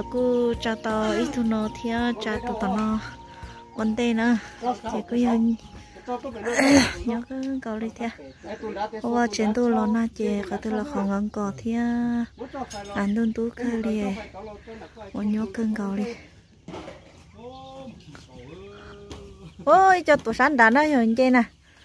cứ cho tao ít thu nó thì cho tao nó vấn đề nữa chỉ có dân nhớ cái cầu đi theo qua trên tôi lo na chè có tôi là không ngon cò thì ăn đun tú khơi đi qua nhớ cơn cầu đi ôi cho tụi sáng đã nói rồi chơi nè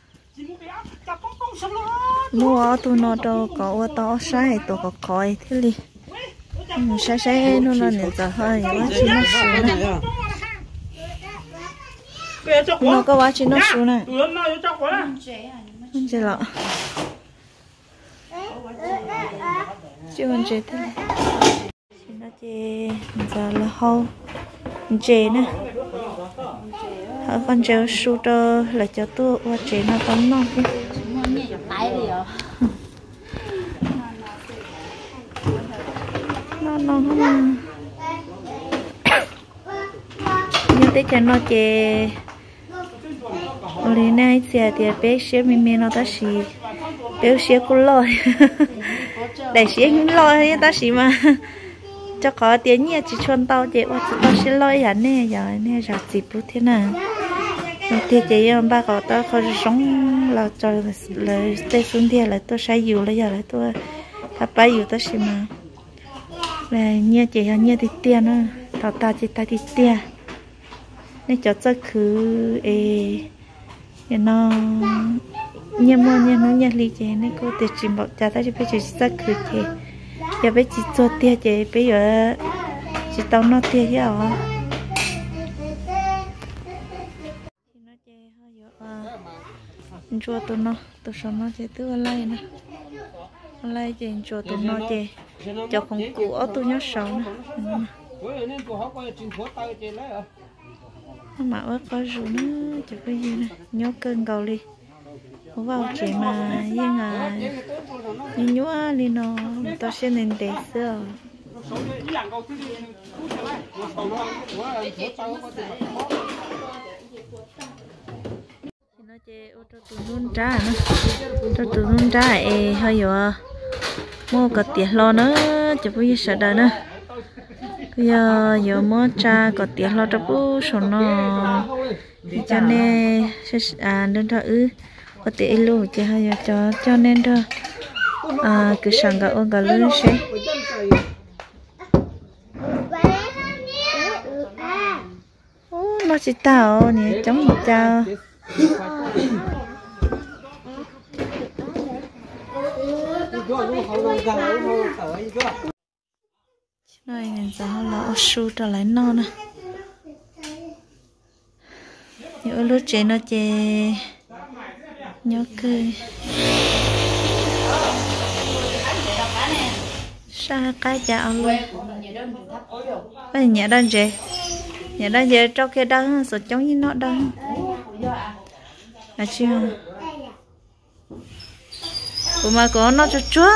mua tụi nó đâu có to sai tụi có coi thế đi sai nó nè giờ hơi quá chỉ nó xuống nè nó có quá chỉ nó xuống nè chơi lọ chưa còn chơi thế này nó chơi giờ là hâu chơi nè ở con chơi shooter là cho tôi qua chơi nó tóm non đi nó không như thế cho nó chơi lên này xe thì bé xe mình nó ta xí bé xe cũng lôi để xe cũng lôi ta xí mà cho có tiền nhỉ chỉ chọn tao chị và tao sẽ lôi hả nè giờ nè giờ dịp lúc thế nào thì chị ba cậu tao không sống là cho là tây xuống thì là tôi sai nhiều là giờ là tôi thắp bay nhiều tao xí mà là nhỉ chị hả nhỉ thì tiền nữa tao ta chỉ ta thì tiền nên cho cứ nó nhà mua nhà nó nhà lý chế nên cô để chỉ bảo cha ta chỉ biết chỉ rất cứ chế giờ biết chỉ cho tia chế bây giờ chỉ tao nó tia chứ à nó chế hơi chua tụi nó nó chế tứ lại nè lại chế chua tụi nó chế cho không cũ ở tụi nhóc sầu nè mà ớt có rượu nữa cho cái gì nè nhớ cơn cầu đi vào chị mà riêng như nhúa đi nó tao sẽ nên để xưa nó chơi ô tô tụi nun trả nữa cho tụi nun trả hơi giờ mua cả tiền lo nữa cho bây giờ sợ đời nữa bây giờ mua cha có tiền lo cho bố số nó cho nên đơn thở có tiền luôn chứ hay cho nên thôi cứ sang cả ôn cả lớn sẽ nó chỉ tao nè chống một chào này nên giờ là su trở lại non nè nhớ lúc chơi nó chơi nhớ cười sao cái chảo luôn cái nhà đơn trong kia đơn sụt chống như nó đơn là chưa của mà có nó cho chúa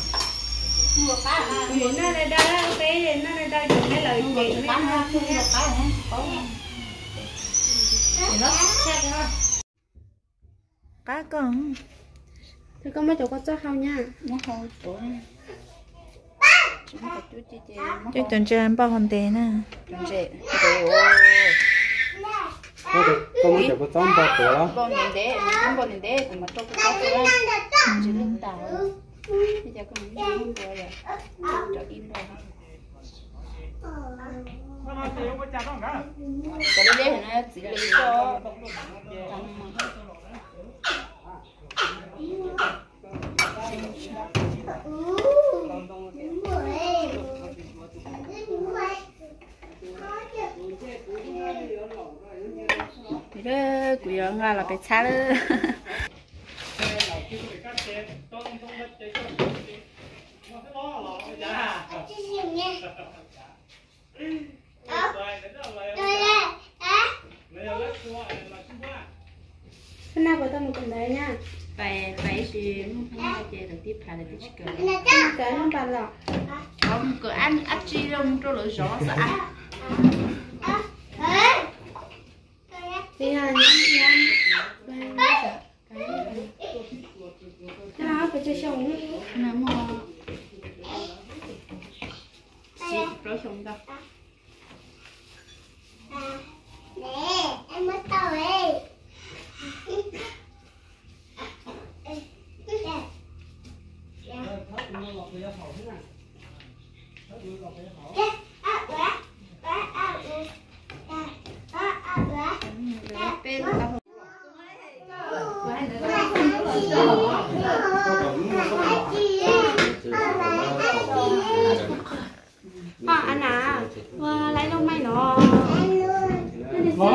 cá con thì con mấy chỗ có chắc không nha chứ tuần chơi ăn bao hòn tê nè con mấy chỗ có chắc bao tuổi đó con nhìn đế mà trong cái đó chỉ linh tàu bây giờ con không rồi cho im rồi cái đế này nó chỉ lấy cho thì đó quý ông là phải xa đó cái nào của tao một tuần đấy nha phải thì không chơi được tiếp phải là tiếp cờ cái không bàn lọ không cờ ăn áp chi đông cho lối gió sợ thì là nó phải chơi sống nó mà chỉ pro sống đâu anh à lấy đâu may nó có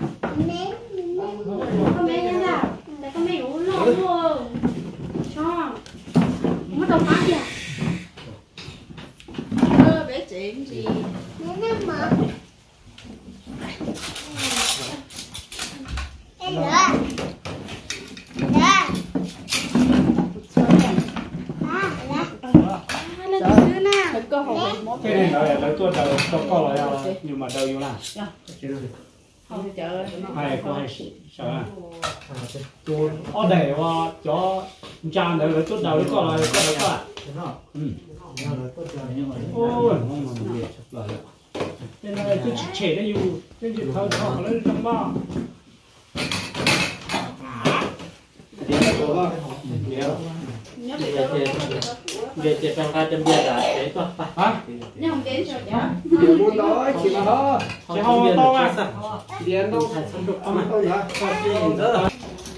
mấy nha là có mấy uống lộn luôn cho mất đâu phát kìa bé chuyện gì cái này nó là tôi đầu tôi có là nhưng mà đầu như nào hay có hay sợ à tôi ở đâyว่าcho cha này là tôi đầu có là ôi cái này tôi chế nóอยู่cái gì thao thao nó trong bao về chế trong hai trăm bia đã chế to hả nhưng không đến rồi nhá điều muốn nói chỉ mà đó chế không to à điền đâu không được không đâu nữa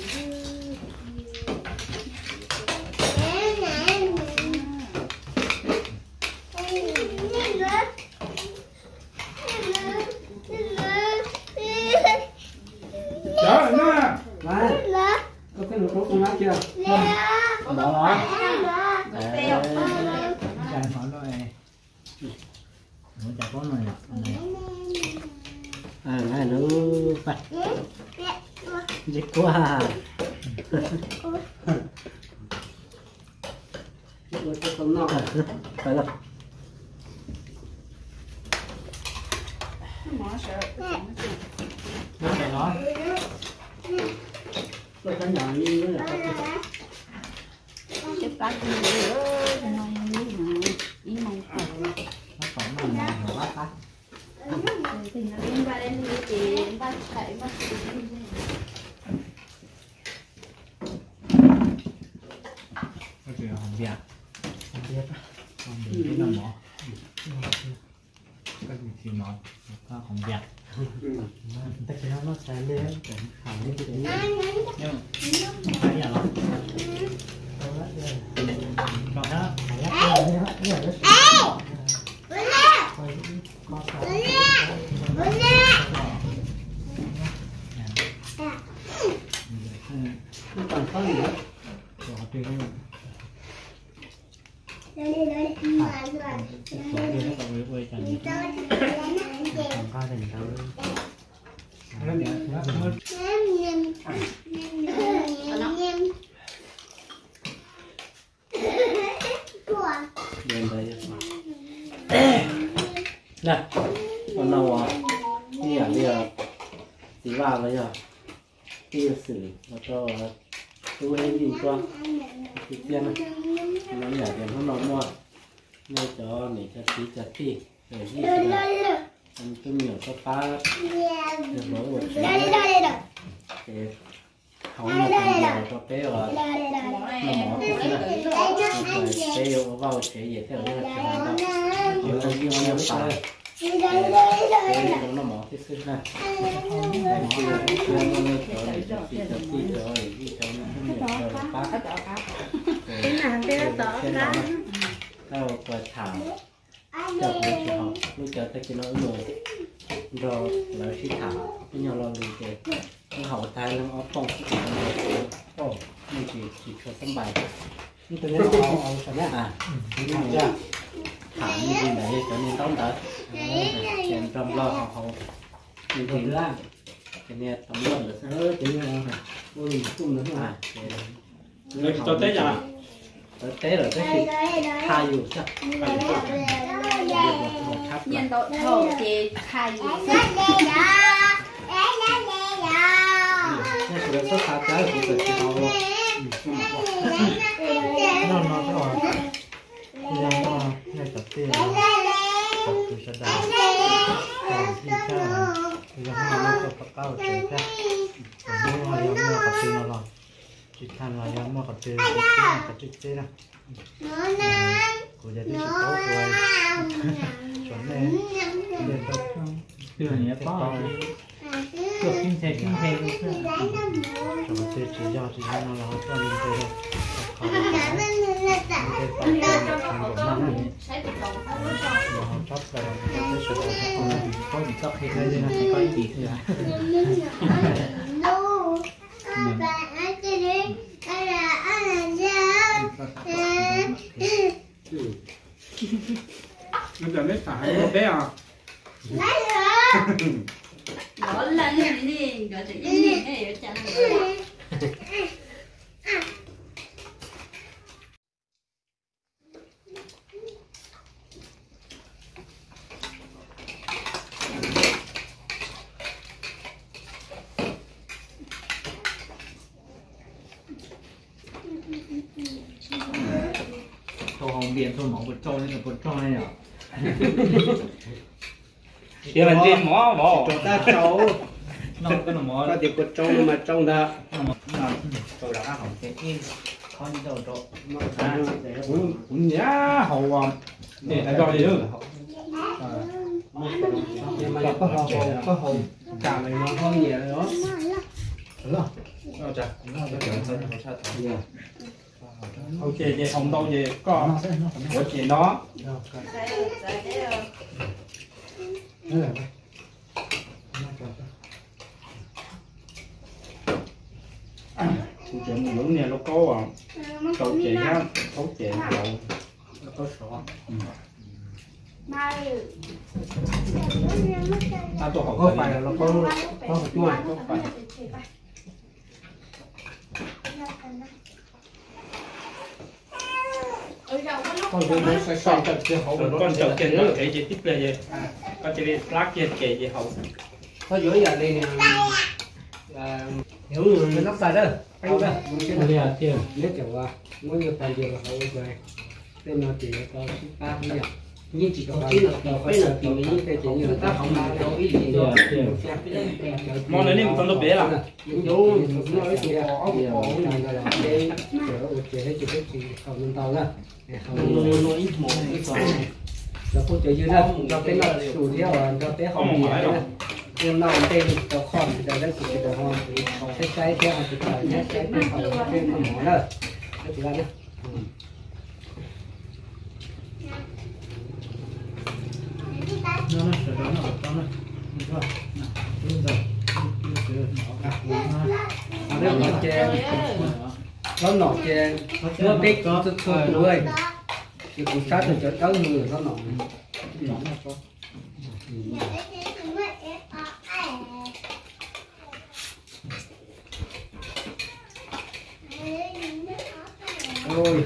đó nữa này có cái lỗ con lá kia đó chả có rồi chả có rồi này nó phải dịch quá phải rồi nó phải nói tôi có nhỏ như là cái bát gì nữa nó ý mong nó còn là bát bát thì nó liên quan đến gì bát chạy bát cái kiểu hồng việt không biết không biết cái nào mỏ cái gì thì nói có hồng việt tất cả nó sẽ lên cái hồng lên cái đấy nhưng cái nhà nó còn đó còn có gì nữa rồi tiền không nè con nào à đi à đi à tí vào bây giờ đi xử và cho tôi hay đi qua thì tiên này nó nhảy đến nó nóng mua nên cho để cho tí rồi đi ăn tôi nhiều cho phá được mỗi một chế để không là còn nhiều cho bé và nó mỏ cái này bé ở vào chế gì theo như là chế nào nhiều hơn nhiều hơn phá nó mỏ cái xứ này để khi nó cho để cho tí rồi đi cho nó nhiều cho phá cái nào cái đó tỏ ra tao qua thảo chợt lúc cho họ lúc chợt ta chỉ nói người rồi là khi thảo cái nhau lo lì kề cái hậu tai nó ở phòng cái nó mình chỉ cho tấm bài như tôi nhớ họ à thảo ra thảo như gì đấy cho nên tóm tới kèm trong lo họ như thế là cái này tóm luôn được sao cái này ôi cũng nữa à người cho tết à tế rồi tới khi khai dù sao nhân tội thổ thì khai gì nó sẽ có sao trái của tự chỉ họ luôn nó cái rồi nó ngay tập tiền tập từ sẽ đào còn khi sao thì nó có tập cao chạy ra mua hay mua tập tiền nó rồi chỉ khăn là giống mua tập tiền cái chơi ra của gia đình sẽ tốt rồi chuẩn này để tốt chưa nhé to Được kim thề luôn. Cho nó chơi chỉ do nó là cho mình chơi thôi. Có bị tóc hay cái gì là có gì thôi à. Bây giờ lấy phải một bé à? Nó là như này, nó chỉ như này ở trong này. Tôi không biết tôi mỏ bột trâu nên là bột trâu này nhở. Giờ mình đi mỏ bỏ. Chúng ta trâu. Nó cái nó mỏ. Có thể bột trâu mà trâu đã. Tôi đã học cái in. Có những đầu trâu. Cũng nhá hầu à. Để tại do gì nữa. Nhưng mà có hầu cả này nó hơn nhiều nữa. Đúng không? Chà. Ok vậy ông đâu vậy có của chị nó. Chuyện mình lúc này nó có cậu chị ha, cậu chị cậu nó có sổ. Tôi không Có phải là nó có hột chuối. có phải. Con nó sẽ xoay chặt cái hậu Con chậu kia nó kể gì tiếp là gì? Con chỉ biết lát kia kể gì hậu. có dưới giờ đây nè là hiểu người nó xài đó anh đó Đây là tiền. nếu kiểu là mỗi người phải điều là hậu về nên nó chỉ có ba như vậy nhưng chỉ có chỉ là phải là kiểu như cái chỉ như ta không làm đâu ý gì rồi Món này mình không có bé à? chú nói thì là ổ này là cái kiểu hay chụp cái không lên tàu đó Nó ít mỏ ít xoắn. là cô chơi dưới đó cho cái nó chủ theo là cho cái hồng gì đó nhưng nó tên cho con thì đây cũng chỉ là hoa cái theo thì phải nhé cái hồng cái mỏ đó cái gì đó nhé Nó sẽ đó nó có nó. Đúng rồi. nếu nó chèn nó nọ chèn nó biết có thức thôi đuôi thì cũng sát được cho tới người nó nọ ôi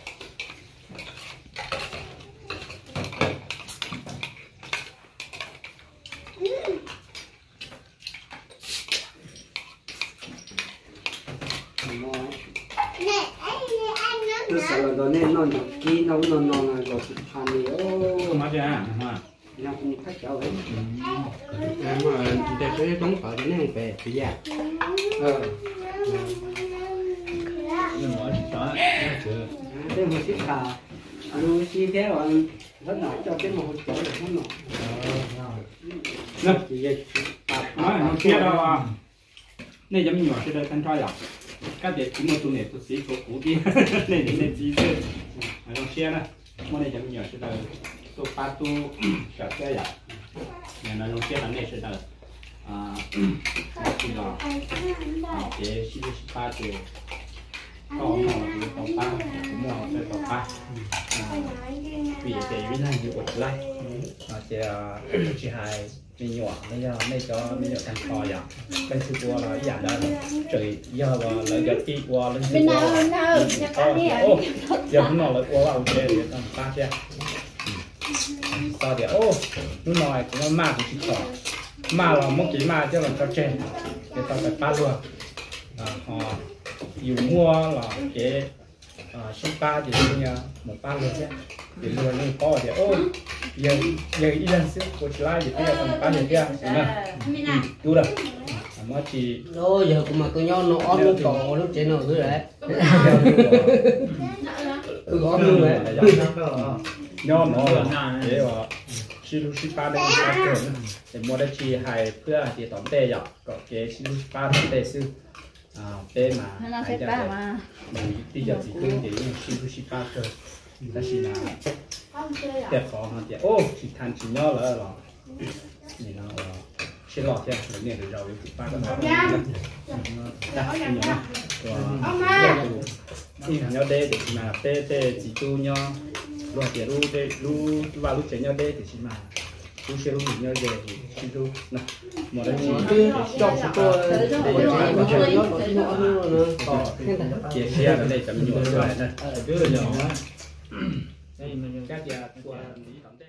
tôi sợ là đó nên nó kỹ nó là rồi thành thì ô Mà cha, mà. nó cũng phát cháu ấy Mà để cái đóng phở nó không về thì già. Nhưng mà đó nó chưa. đây một chiếc khà anh chi thế mà rất nổi cho cái một chỗ để nó nổi Nè, chỉ vậy nói nó kia đâu à. Này giống như nhỏ cái đời thanh trai à. Các đệ chỉ một tuần này tôi xí số cũ đi. Này này chỉ thôi. Mà nó kia nè. Món này giống như nhỏ cái đời tôi ba tu cả cái à. Nhà nó kia là này cái đời. Thì là cái xí ba thì có một cái tàu ba, cũng là cái tàu ba. Vì cái nguyên nhân như vậy lại. Chỉ hai mình nhỏ bây giờ thành kho vậy cái thứ qua là dạng đó trời giờ và lại giờ đi qua lên thứ qua giờ nó lại qua vào chơi để làm ba chứ sao thì nó nói cũng mà cũng chỉ khó mà là một cái mà chứ là cho chơi để tao phải ba luôn họ dù mua là cái số ba thì như một ba luôn chứ thì luôn luôn có thì giờ đi lên xíu cô chỉ lại thì bây giờ còn ba giờ kia đúng rồi mà chỉ đâu giờ cũng mà tôi nhon nó ốm nó cổ lúc trên nó thứ đấy có luôn đấy nhon nó là để mà ชิลูชิป้าได้ก็เกินแต่โมได้ชีให้เพื่อที่ตอนเตะหยอกก็เกชิลูชิป้าตอนเตะซื้อเตะมา nó sẽ ba mà ที่จะจีขึ้นเดี๋ยวชิลูชิป้าเกินแต่ชีนาแต่ขอมาเดี๋ยวโอ้ชิทันชิย่อแล้วหรอนี่เนาะชิหลอดแค่เนี่ยเดี๋ยวเราอยู่ป้าก็ทำนะนะนี่เนาะตัวที่ทำย่อเด้เดี๋ยวมาเตะจีตู้ย่อรวมเดี๋ยวรู้ว่ารู้เจ๋งย่อเด้เดี๋ยวชิมารู้เชื่อรู้หนึ่งย่อเด้ชิลูนะหมดแล้วชี chọn tôi เกี่ยเชียร์กันเลยจำนวนด้วยนะ đưa nhỏ các nhà của